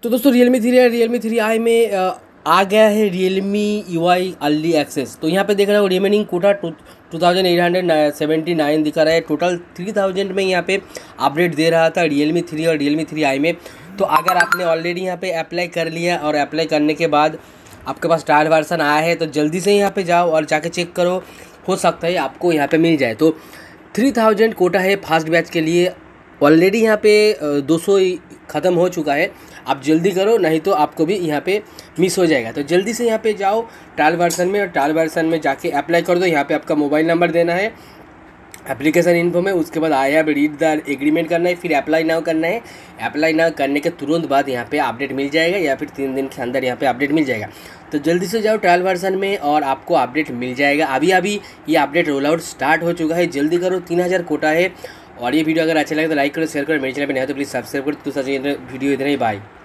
तो दोस्तों Realme 3i में आ गया है Realme UI अर्ली एक्सेस। तो यहाँ पे देख रहे हो रिमेनिंग कोटा 2879 दिखा रहा है। टोटल 3000 में यहाँ पे अपडेट दे रहा था Realme 3 और Realme 3i में। तो अगर आपने ऑलरेडी यहाँ पे अप्लाई कर लिया और अप्लाई करने के बाद आपके पास ट्रायल वर्सन आया है तो जल्दी से यहाँ पे जाओ और जाके चेक करो, हो सकता है आपको यहाँ पे मिल जाए। तो 3000 कोटा है फास्ट बैच के लिए। ऑलरेडी यहाँ पे 200 ख़त्म हो चुका है। आप जल्दी करो, नहीं तो आपको भी यहाँ पे मिस हो जाएगा। तो जल्दी से यहाँ पे जाओ ट्रायल वर्सन में, और ट्रायल वर्सन में जाके अप्लाई कर दो। यहाँ पे आपका मोबाइल नंबर देना है एप्लीकेशन इन्फो में, उसके बाद I have read the agreement करना है, फिर अप्लाई नाउ करना है। अप्लाई नाउ करने के तुरंत बाद यहाँ पे अपडेट मिल जाएगा, या फिर 3 दिन के अंदर यहाँ पे अपडेट मिल जाएगा। तो जल्दी से जाओ ट्रायल वर्सन में और आपको अपडेट मिल जाएगा। अभी अभी ये अपडेट रोल आउट स्टार्ट हो चुका है, जल्दी करो, 3000 कोटा है। और ये वीडियो अगर अच्छा लगे तो लाइक करो, शेयर करो, मेरे चैनल पर नहीं हो तो प्लीज़ सब्सक्राइब करो। तो वीडियो इतना ही, बाय।